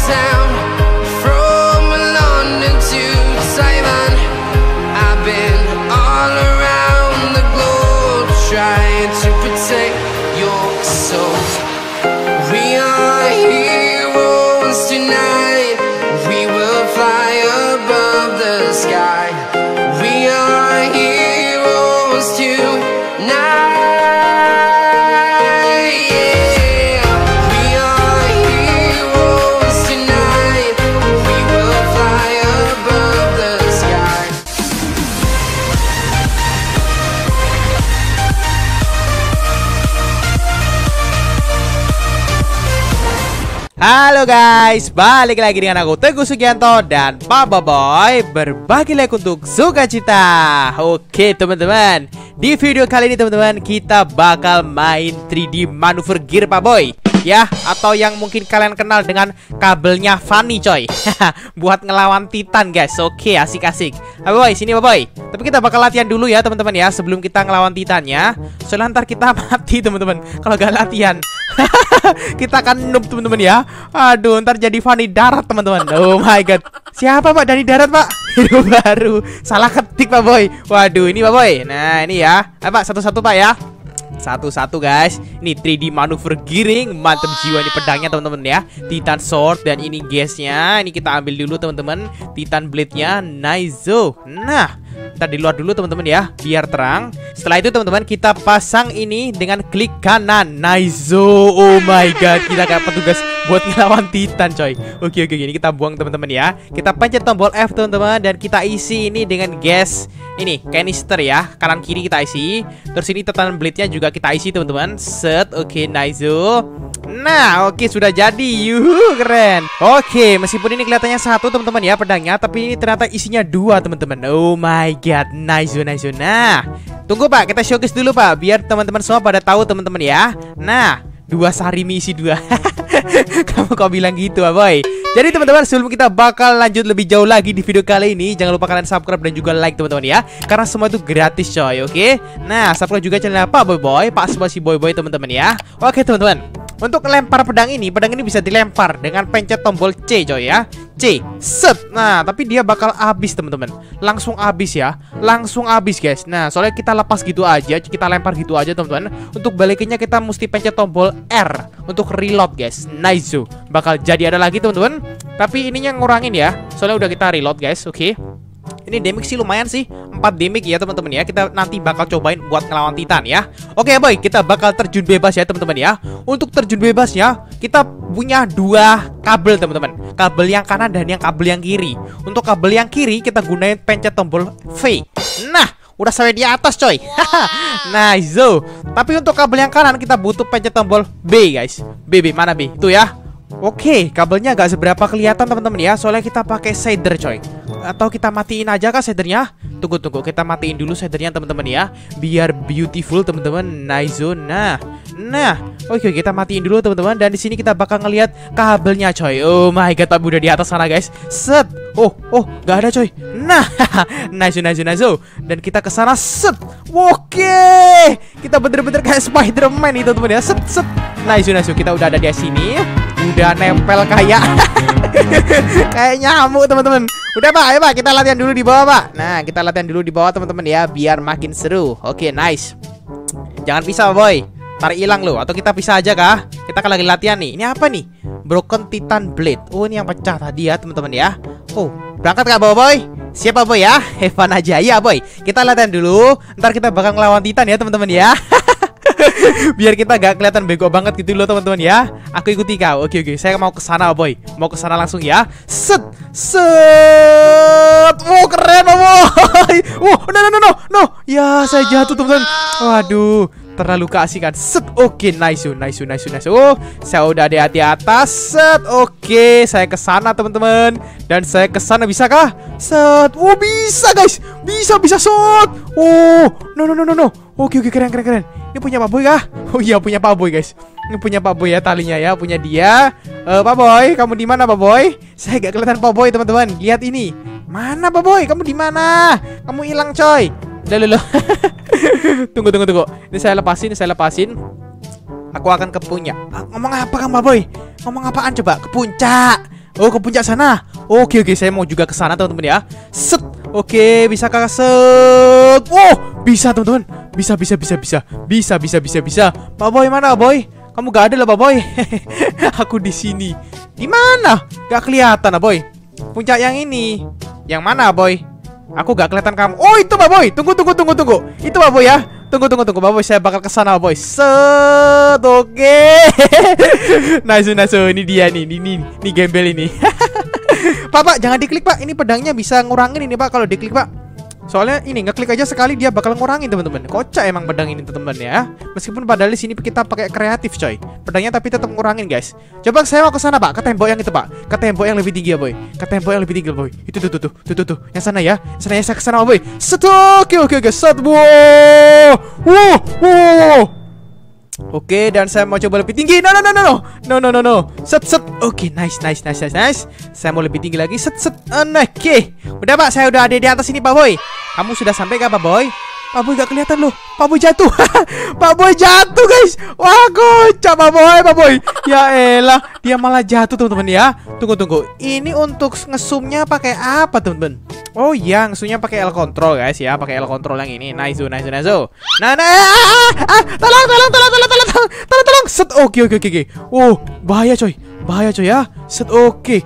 town, from London to Taiwan. I've been all around the globe trying to protect your soul. We are heroes tonight. We will fly above the sky. We are heroes tonight. Yeah. We are heroes tonight. We will fly above the sky. Halo guys, balik lagi dengan aku Teguh Sugianto dan Papa Boy berbagi like untuk sukacita. Oke teman-teman, di video kali ini teman-teman kita bakal main 3D manuver gear Pak Boy ya, atau yang mungkin kalian kenal dengan kabelnya Fanny coy. Buat ngelawan Titan guys. Oke, asik-asik. Pak Boy, sini Pak Boy. Tapi kita bakal latihan dulu ya teman-teman ya, sebelum kita ngelawan Titannya. Soalnya ntar kita mati teman-teman kalau gak latihan. Kita akan noob teman-teman ya. Aduh, ntar jadi Fanny darat teman-teman. Oh my god. Siapa Pak dari darat Pak? Hero baru. Salah ketik Pak Boy. Waduh, ini Pak Boy. Nah ini ya. Ayo Pak, satu-satu Pak ya. Satu-satu guys. Ini 3D manuver gearing. Mantap jiwa ini pedangnya teman-teman ya. Titan sword dan ini gasnya. Ini kita ambil dulu teman-teman. Titan blade-nya. Nice. Nah, kita di luar dulu teman-teman ya, biar terang. Setelah itu teman-teman kita pasang ini dengan klik kanan. Nice. Oh my god, kita kayak petugas buat ngelawan Titan coy. Oke, ini kita buang teman-teman ya. Kita pencet tombol F teman-teman dan kita isi ini dengan gas. Ini canister ya, kanan kiri kita isi. Terus ini Titan blade-nya juga kita isi teman-teman. Set. Oke, nice. Nah, oke sudah jadi. Yuhu, keren. Oke, meskipun ini kelihatannya satu teman-teman ya pedangnya, tapi ini ternyata isinya dua teman-teman. Oh my god, nice. Nah, tunggu Pak, kita showcase dulu Pak, biar teman-teman semua pada tahu teman-teman ya. Nah, 2 sarimi isi 2. Kamu kok bilang gitu Pak Boy? Jadi teman-teman, sebelum kita bakal lanjut lebih jauh lagi di video kali ini, jangan lupa kalian subscribe dan juga like teman-teman ya, karena semua itu gratis coy. Oke. Nah, subscribe juga channel Pak Boy, Pak Spasi Boy teman-teman ya. Oke teman-teman, untuk lempar pedang ini bisa dilempar dengan pencet tombol C coy ya. C, set. Nah, tapi dia bakal habis teman-teman. Langsung habis ya. Langsung habis guys. Nah, soalnya kita lepas gitu aja, kita lempar gitu aja teman-teman. Untuk balikinnya kita mesti pencet tombol R untuk reload guys. Nice. Bakal jadi ada lagi teman-teman. Tapi ininya ngurangin ya. Soalnya udah kita reload guys. Oke. Ini damage sih lumayan sih, 4 damage ya teman-teman ya. Kita nanti bakal cobain buat ngelawan Titan ya. Oke boy, kita bakal terjun bebas ya teman-teman ya. Untuk terjun bebasnya kita punya 2 kabel teman-teman. Kabel yang kanan dan yang kabel yang kiri. Untuk kabel yang kiri kita gunain pencet tombol V. Nah, udah sampai di atas coy. Nice. Tapi untuk kabel yang kanan kita butuh pencet tombol B guys. B mana B? Itu ya. Oke, kabelnya gak seberapa kelihatan teman-teman ya, soalnya kita pakai shader coy. Atau kita matiin aja kah shadernya? Tunggu, kita matiin dulu shadernya teman-teman ya, biar beautiful teman-teman. Nice. Nah, oke, kita matiin dulu teman-teman. Dan di sini kita bakal ngelihat kabelnya coy. Oh my god, tapi udah di atas sana guys. Set. Oh, gak ada coy. Nah, nice. Dan kita ke sana. Set. Oke, kita bener-bener kayak Spider-Man itu teman-teman ya. Set. Nice. Kita udah ada di sini. Udah nempel kayak nyamuk teman-teman. Udah Pak, ayo Pak, kita latihan dulu di bawah Pak. Nah, kita latihan dulu di bawah teman-teman ya, biar makin seru. Oke, nice. Jangan pisah boy, tarik hilang loh. Atau kita pisah aja kah? Kita kan lagi latihan nih. Ini apa nih? Broken Titan Blade. Oh, ini yang pecah tadi ya teman-teman ya. Oh, berangkat kah bawa boy? Siapa boy ya? Evan aja ya boy. Kita latihan dulu. Ntar kita bakal ngelawan Titan ya teman-teman ya. Biar kita gak kelihatan bego banget gitu loh teman-teman ya. Aku ikuti kau. Oke, saya mau ke sana boy. Mau ke sana langsung ya. Set. Wow, keren boy. No. Ya, saya jatuh teman-teman. Waduh, terlalu keasikan. Set. Oke, nice. Oh, saya udah di atas. Set. Oke, saya ke sana teman-teman. Dan saya ke sana, bisa kah? Set. Oh, bisa guys. Bisa set. Oh, no. Oke, keren. Ini punya Pak Boy kah? Oh iya, punya Pak Boy guys. Ini punya Pak Boy ya talinya ya, punya dia. Pak Boy, kamu di mana Pak Boy? Saya gak kelihatan Pak Boy teman-teman. Lihat ini. Mana Pak Boy? Kamu di mana? Kamu hilang coy. Loh. Tunggu. Ini saya lepasin. Aku akan ke puncak. Ngomong apa Kang Pak Boy? Ngomong apaan coba? Ke puncak. Oh, ke puncak sana. Oke, saya mau juga ke sana teman-teman ya. Set. Oke, bisa kakak set. Oh, bisa teman-teman. Bisa. Pak Boy mana, Boy? Kamu gak ada lah, Pak Boy. Aku di sini. Di mana? Gak kelihatan, Boy. Puncak yang ini. Yang mana, Boy? Aku gak kelihatan kamu. Oh, itu Pak Boy. Tunggu. Itu Pak Boy ya. Tunggu Pak Boy. Saya bakal ke sana, Pak Boy. Set. Oke. Nice. Ini dia nih. Ini gembel ini. Pak, jangan diklik, Pak. Ini pedangnya bisa ngurangin ini, Pak, kalau diklik, Pak. Soalnya ini ngeklik aja sekali dia bakal ngurangin, teman-teman. Kocak emang pedang ini, teman-teman ya. Meskipun padahal di sini kita pakai kreatif, coy. Pedangnya tapi tetap ngurangin, guys. Coba saya mau ke sana, Pak. Ke tembok yang itu, Pak. Ke tembok yang lebih tinggi ya, Boy. Ke tembok yang lebih tinggi, Boy. Itu tuh. Yang sana ya. Saya ke sana, Boy. Set. Oke. Set. Wow. Oke, dan saya mau coba lebih tinggi. No. Set. Oke, nice. Saya mau lebih tinggi lagi. Set. Oke. Udah, Pak, saya udah ada di atas ini, Pak Boy. Kamu sudah sampai kah, Pak Boy? Pak Boy gak kelihatan loh. Pak Boy jatuh. Pak Boy jatuh, guys. Wah, kocak Pak Boy. Ya elah, dia malah jatuh, teman-teman ya. Tunggu. Ini untuk ngesumnya pakai apa, teman-teman? Oh iya, ngesumnya pakai L control, guys ya. Pakai L control yang ini. Nice. Nah. Tolong. Set. Oke. Oh, bahaya coy ya. Set. Oke.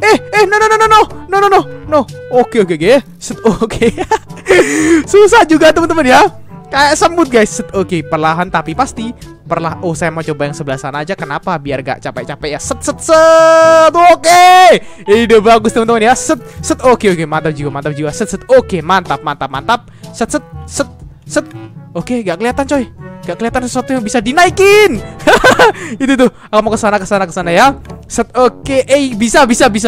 No. Oke. Set. Oke. Susah juga, teman-teman ya. Kayak semut, guys. Set. Oke, perlahan tapi pasti. Oh, saya mau coba yang sebelah sana aja. Kenapa? Biar gak capek-capek ya. Set. Oke. Ini udah bagus, teman-teman ya. Set. Oke. Mantap juga. Set. Oke, mantap. Set. Oke, gak kelihatan, coy. Gak kelihatan sesuatu yang bisa dinaikin. Itu tuh. Aku mau ke sana ya. Set. Oke. Bisa.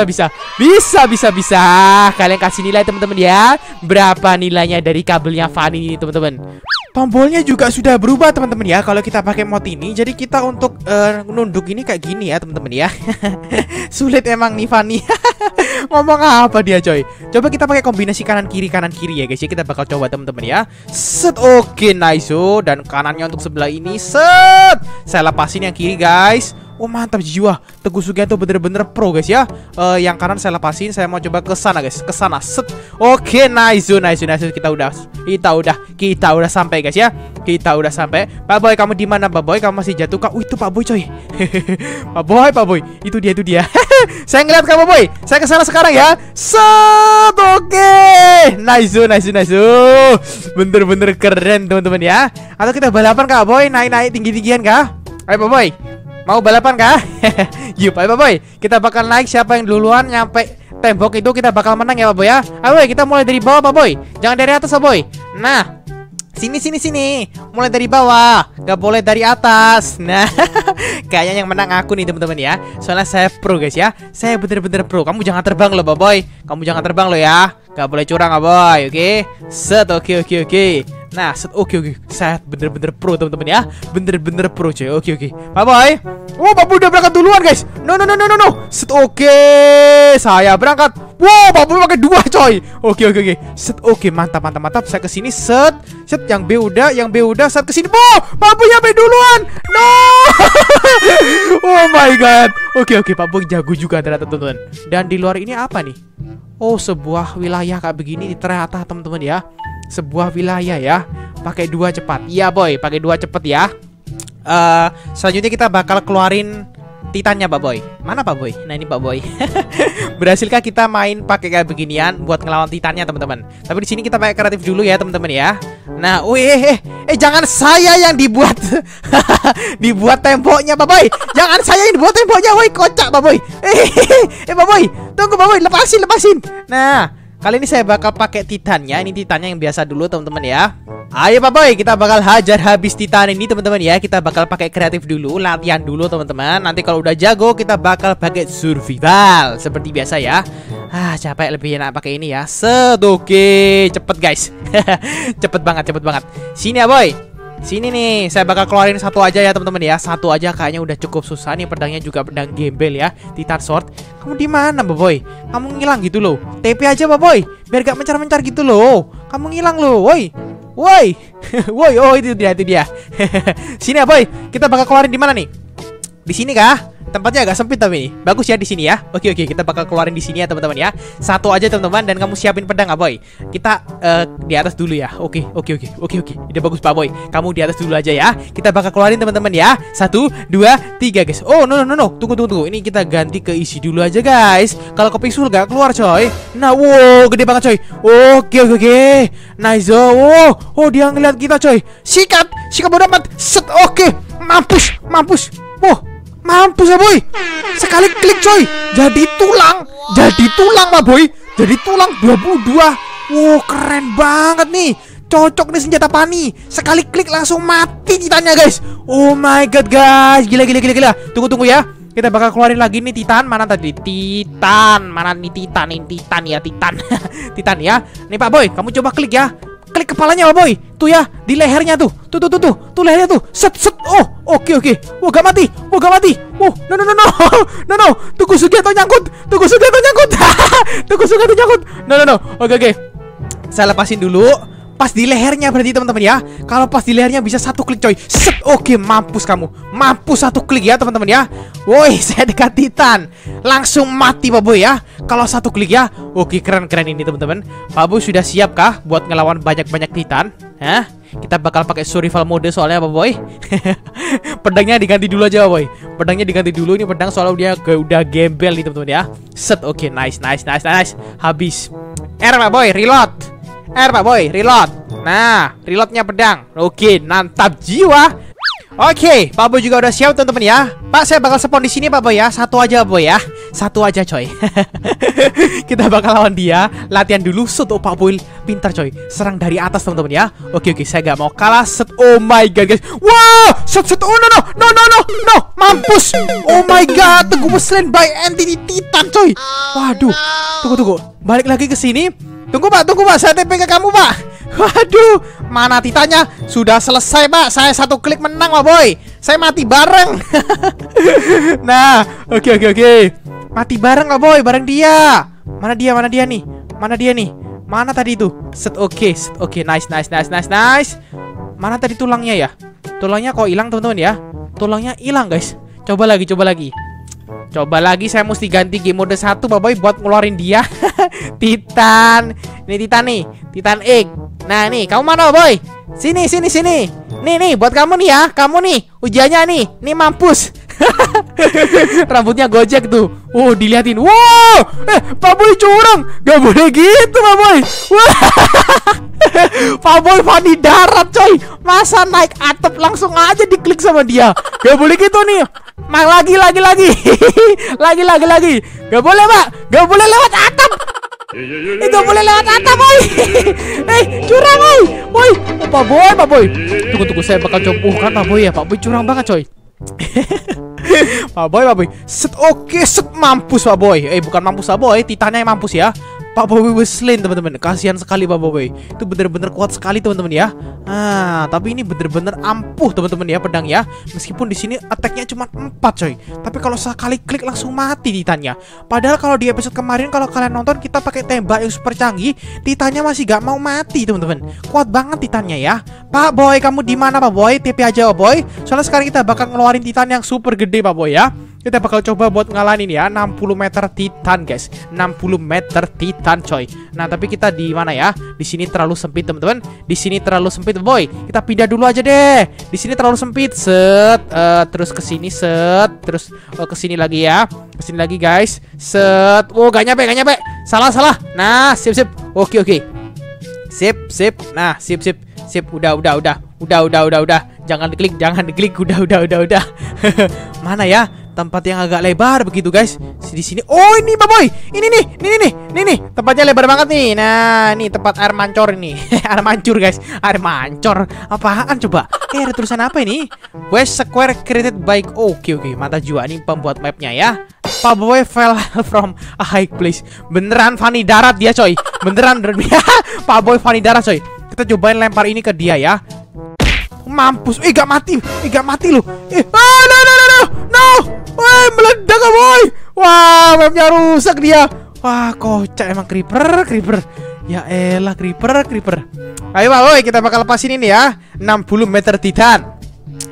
Kalian kasih nilai, teman-teman ya. Berapa nilainya dari kabelnya Fanny ini, teman-teman? Tombolnya juga sudah berubah, teman-teman ya. Kalau kita pakai mod ini, jadi kita untuk nunduk ini kayak gini ya, teman-teman ya. Sulit emang nih Fanny. Ngomong apa dia, coy? Coba kita pakai kombinasi kanan kiri ya, guys ya. Kita bakal coba, teman-teman ya. Set. Oke, nice. Dan kanannya untuk sebelah ini. Set. Saya lepasin yang kiri, guys. Oh, mantap jiwa. Teguh Sugianto bener-bener pro, guys ya. Yang kanan saya lepasin. Saya mau coba ke sana, guys. Ke sana. Set. Oke, nice. Kita udah sampai, guys ya. Kita udah sampai. Pak Boy, kamu di mana, Pak Boy? Kamu masih jatuh kah? Itu Pak Boy, coy. Pak Boy. Itu dia. Saya ngeliat kamu, Boy. Saya ke sana sekarang ya. Set. Oke. Nice. Bener-bener keren, teman-teman ya. Atau kita balapan kah, Boy? Naik tinggi-tinggian kah? Ayo, Pak Boy. Mau balapan kah? Yuk, ayo Pak Boy. Kita bakal naik, siapa yang duluan nyampe tembok itu kita bakal menang ya, Pak Boy ya. Ayo Boy, kita mulai dari bawah, Pak Boy. Jangan dari atas, Pak Boy. Nah, sini. Mulai dari bawah, gak boleh dari atas. Nah, kayaknya yang menang aku nih, teman-teman ya. Soalnya saya pro, guys ya. Saya bener-bener pro. Kamu jangan terbang loh, Pak Boy. Kamu jangan terbang loh ya. Gak boleh curang, Pak Boy. Oke. Set. Oke. Nah, set. Oke. Saya bener-bener pro, teman-teman ya. Bener-bener pro, coy. Oke. Pak Boy. Oh, Pak Boy udah berangkat duluan, guys. No. Set. Oke. Saya berangkat. Wow, Pak Boy pakai 2, coy. Oke. Set. Oke, mantap. Saya kesini. Set. Yang B udah. Set kesini. Pak Boy nyampe duluan. No. Oh my god. Oke. Pak Boy jago juga ternyata, teman-teman. Dan di luar ini apa nih? Oh, sebuah wilayah kayak begini ternyata, teman-teman ya. Sebuah wilayah ya. Pakai 2 cepat. Iya, Boy, pakai 2 cepat ya. Selanjutnya kita bakal keluarin Titannya, Pak Boy. Mana Pak Boy? Nah, ini Pak Boy. Berhasilkah kita main pakai kayak beginian buat ngelawan Titannya, teman-teman? Tapi di sini kita pakai kreatif dulu ya, teman-teman ya. Nah, jangan saya yang dibuat dibuat temboknya, Pak Boy. Jangan saya yang dibuat temboknya, woi, kocak, Pak Boy. Pak Boy, tunggu, Pak Boy, lepasin. Nah, kali ini saya bakal pakai Titannya. Ini Titannya yang biasa dulu, teman-teman ya. Ayo Pak Boy, kita bakal hajar habis Titan ini, teman-teman ya. Kita bakal pakai kreatif dulu, latihan dulu, teman-teman. Nanti kalau udah jago, kita bakal pakai survival seperti biasa ya. Capek, lebih enak pakai ini ya. Oke, cepet guys. cepet banget. Sini ya, Boy. Sini nih, saya bakal keluarin 1 aja ya, teman-teman ya. 1 aja kayaknya udah cukup susah nih. Pedangnya juga pedang gembel ya, Titan Sword. Kamu di mana, Pak Boy? Kamu ngilang gitu loh. TP aja, Pak Boy, biar gak mencar-mencar gitu loh. Kamu ngilang loh, woi. Oh itu dia. Sini ya, Boy. Kita bakal keluarin di mana nih? Di sini kah? Tempatnya agak sempit tapi ini. Bagus ya di sini ya. Oke, kita bakal keluarin di sini ya teman-teman ya. Satu aja teman-teman, dan kamu siapin pedang Pak Boy. Kita di atas dulu ya. Oke. Udah bagus Pak Boy. Kamu di atas dulu aja ya. Kita bakal keluarin teman-teman ya. 1, 2, 3 guys. Oh no. Tunggu. Ini kita ganti ke isi dulu aja guys. Kalau kepisul gak keluar coy. Nah, wow, gede banget coy. Oke. Nice. Oh, dia ngeliat kita coy. Sikat bodoh amat. Set. Oke. Mampus. Mampus ya boy. Sekali klik coy, jadi tulang Pak Boy. Jadi tulang 22. Wow, keren banget nih. Cocok nih senjata pani. Sekali klik langsung mati titannya guys. Oh my god guys. Gila. Tunggu ya. Kita bakal keluarin lagi nih Titan. Mana tadi? Titan. Mana nih Titan? Ini Titan ya, Titan. Titan ya. Nih Pak Boy, kamu coba klik ya. Klik kepalanya Pak Boy. Tuh ya, di lehernya tuh. Tuh lehernya tuh. Set. Oh, oke. Wah, gak mati. Oh, no. Tunggu Sugiarto nyangkut. Tunggu Sugiarto nyangkut. No. Oke. Saya lepasin dulu. Pas di lehernya berarti teman-teman ya. Kalau pas di lehernya bisa satu klik coy. Set. Oke, mampus kamu. Mampus satu klik ya teman-teman ya. Woi, saya dekat Titan. Langsung mati Pak Boy ya. Kalau satu klik ya. Oke, keren ini teman-teman. Pak Boy sudah siap kah buat ngelawan banyak-banyak Titan? Hah? Kita bakal pakai survival mode soalnya Pak Boy. Pedangnya diganti dulu aja Pak Boy. Pedangnya diganti dulu, ini pedang soalnya dia udah gembel nih teman-teman ya. Set. Oke, nice. Habis. Pak Boy, reload. Pak Boy, reload. Nah, reloadnya pedang. Oke, mantap jiwa. Oke, Pak Boy juga udah siap teman-teman ya. Pak, saya bakal spawn di sini Pak Boy ya. Satu aja Pak Boy ya. Satu aja coy. Kita bakal lawan dia. Latihan dulu. Set. Oh, Pak Boy pintar coy. Serang dari atas teman-teman ya. Oke, saya gak mau kalah. Set. Oh my god guys. Wow. Set. Oh no. Mampus. Oh my god. Gue slain by entity Titan coy. Waduh. Tunggu. Balik lagi ke sini. Tunggu Pak. Saya TP ke kamu Pak. Waduh, mana Titannya? Sudah selesai Pak. Saya satu klik menang Pak Boy. Saya mati bareng. Nah, oke. Mati bareng Pak Boy, bareng dia. Mana dia nih? Mana tadi itu? Set. Oke, nice. Mana tadi tulangnya ya? Tulangnya kok hilang teman-teman ya? Tulangnya hilang guys. Coba lagi, saya mesti ganti game mode 1 Pak Boy buat ngeluarin dia. Titan. Ini Titan nih. Titan X. Nah nih, kamu mana Boy? Sini. Nih, buat kamu nih ya. Kamu nih, ujiannya nih. Nih mampus. Rambutnya Gojek tuh. Oh, diliatin. Wow. Pak Boy curang. Gak boleh gitu Pak Boy. Pak Boy Fanny darat coy. Masa naik atap langsung aja diklik sama dia. Gak boleh gitu nih. Lagi. Lagi. Gak boleh Pak. Gak boleh lewat atap. Gak boleh lewat atap Boy. Curang Boy. Pak Boy. Tunggu, saya bakal coba Pak Boy ya. Pak Boy curang banget coy. Pak Boy. Set. Oke, set. Mampus Pak Boy. Bukan mampus Pak Boy, Titannya yang mampus ya. Pak Boy slain teman-teman. Kasihan sekali Pak Boy. Itu bener-bener kuat sekali teman-teman ya. Tapi ini bener-bener ampuh teman-teman ya pedang ya. Meskipun di sini attack-nya cuma 4 coy. Tapi kalau sekali klik langsung mati Titannya. Padahal kalau di episode kemarin kalau kalian nonton kita pakai tembak yang super canggih, Titannya masih gak mau mati teman-teman. Kuat banget Titannya ya. Pak Boy, kamu di mana Pak Boy? TP aja Pak Boy. Soalnya sekarang kita bakal ngeluarin Titan yang super gede Pak Boy ya. Kita bakal coba buat ngalahin ya 60 meter Titan guys. 60 meter Titan coy. Nah, tapi kita di mana ya? Di sini terlalu sempit teman-teman. Di sini terlalu sempit Boy. Kita pindah dulu aja deh. Di sini terlalu sempit. Set. Terus ke sini set. Terus ke sini lagi ya. Ke sini lagi guys. Set. Oh, gak nyampe. Salah. Nah, sip. Oke. Sip. Nah, sip. Udah. Jangan diklik. Udah. Mana ya? Tempat yang agak lebar begitu guys. Di sini. Oh, ini Pak Boy. Ini nih. Tempatnya lebar banget nih. Nah, ini tempat air mancur ini. Air mancur guys. Air mancur. Apaan coba? Ada tulisan apa ini? West Square created by. Oke. Mata jiwa ini pembuat mapnya ya. Pak Boy fell from a high place. Beneran Fanny darat dia coy. Beneran. Pak Boy Fanny darat coy. Kita cobain lempar ini ke dia ya. Mampus. Gak mati loh. No. Meledak Boy. Wah, mapnya rusak dia. Wah, kocak emang creeper. Ya elah, creeper. Ayo Pak Boy, kita bakal lepasin ini ya. 60 meter Titan.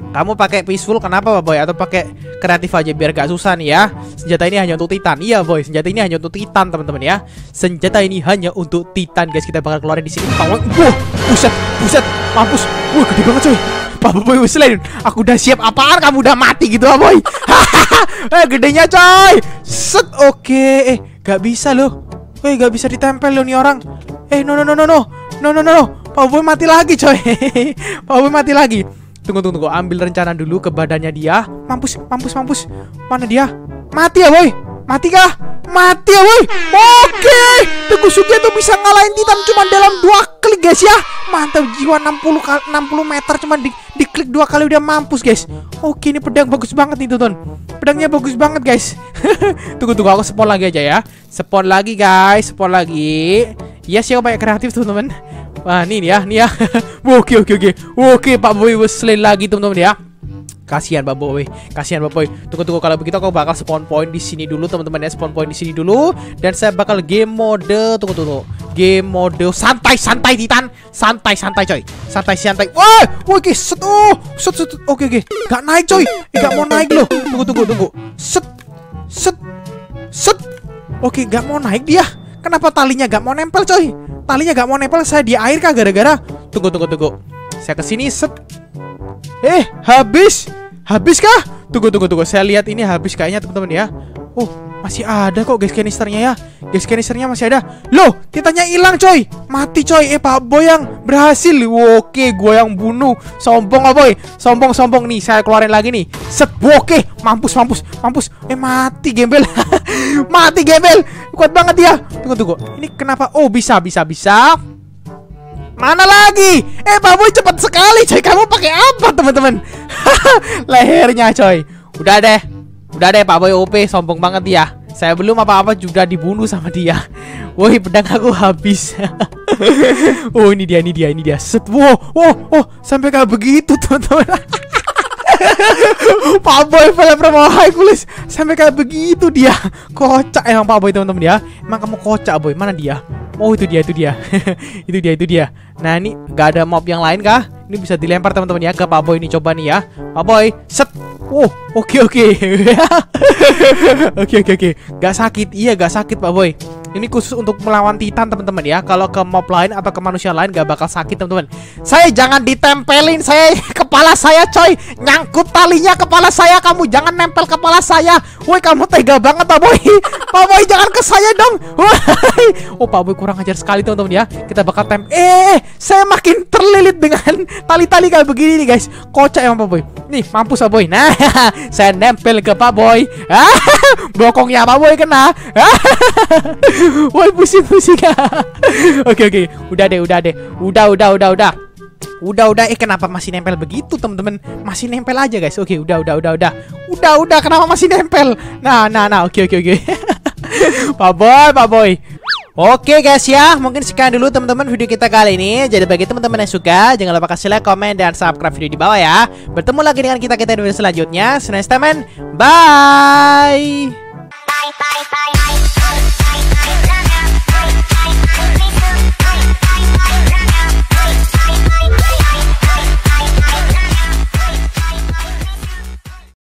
Kamu pakai peaceful kenapa Boy? Atau pakai kreatif aja biar gak susah nih ya. Senjata ini hanya untuk Titan. Iya Boy, senjata ini hanya untuk Titan teman-teman ya. Senjata ini hanya untuk Titan guys. Kita bakal keluarin di sini. Wah, buset, mampus. Wah, gede banget coy. Pak Boy selain aku udah siap. Apaan kamu udah mati gitu Boy? Gedenya coy. Set, oke. Gak bisa loh. Gak bisa ditempel loh nih orang. No. Pak Boy mati lagi coy. Pak Boy mati lagi. Tunggu. Ambil rencana dulu ke badannya dia. Mampus. Mana dia? Mati ya Boy. Mati kah? Mati ya Boy. Oke. Tegusugi tuh bisa ngalahin Titan cuma dalam 2 klik guys ya. Mantap jiwa 60 meter cuma diklik 2 kali udah mampus guys. Oke, ini pedang bagus banget nih Tonton. Pedangnya bagus banget guys. Tunggu aku spawn lagi aja ya. Spawn lagi guys, spawn lagi. Iya sih, banyak kreatif teman-teman. Wah, nih ya. Oke, Pak Boy selain lagi teman-teman ya. Kasihan Pak Boy. Tunggu kalau begitu aku bakal spawn point di sini dulu teman-teman ya. Spawn point di sini dulu dan saya bakal game mode. Tunggu. Game mode santai Titan. Santai coy. Santai. Wah, oke, set. Oke. Gak naik coy. Gak mau naik loh. Tunggu. Set. Oke, gak mau naik dia. Kenapa talinya gak mau nempel coy? Talinya gak mau nempel, saya di air kah gara-gara? Tunggu. Saya kesini set. Habis kah? Tunggu. Saya lihat ini habis kayaknya teman-teman ya. Oh, masih ada kok guys canisternya ya. Guys canisternya masih ada. Loh, Titannya hilang coy. Mati coy. Pak Boy yang berhasil. Oke, gua yang bunuh. Sombong Pak Boy. Sombong nih. Saya keluarin lagi nih. Set. Oke, mampus. Mati gembel. Mati gembel. Kuat banget dia. Tunggu. Ini kenapa? Oh, bisa. Mana lagi? Pak Boy cepat sekali coy. Kamu pakai apa teman-teman? Lehernya coy. Udah deh Pak Boy OP. Sombong banget dia. Saya belum apa-apa juga dibunuh sama dia. Woi, pedang aku habis. Oh, ini dia. Set. Wow. Sampai kayak begitu teman-teman. Pak Boy film promo Hercules sampai kayak begitu dia. Kocak emang Pak Boy teman-teman ya. Emang kamu kocak Boy. Mana dia? Oh, itu dia. Itu dia. Nah, ini gak ada mob yang lain kah? Ini bisa dilempar teman-teman ya ke Pak Boy ini. Coba nih ya. Pak Boy, set. Oh, oke. Oke. Gak sakit. Iya, gak sakit Pak Boy. Ini khusus untuk melawan Titan teman-teman ya. Kalau ke mob lain atau ke manusia lain gak bakal sakit teman-teman. Saya jangan ditempelin. Kepala saya coy. Nyangkut talinya kepala saya. Kamu jangan nempel kepala saya. Woi, kamu tega banget Pak Boy. Pak Boy jangan ke saya dong. Oh, Pak Boy kurang ajar sekali teman-teman ya. Kita bakal saya makin terlilit dengan tali-tali kayak begini nih guys. Kocak emang Pak Boy. Nih, mampus Pak Boy. Nah, saya nempel ke Pak Boy. Bokongnya Pak Boy kena. Woi, pusing. Oke. Udah deh. Udah. Kenapa masih nempel begitu teman-teman? Masih nempel aja guys. Oke, udah. Udah. Kenapa masih nempel? Nah. Oke. Pak Boy. Oke guys ya, mungkin sekian dulu teman-teman video kita kali ini. Jadi bagi teman-teman yang suka, jangan lupa kasih like, komen, dan subscribe video di bawah ya. Bertemu lagi dengan kita di video selanjutnya. See you next time, bye.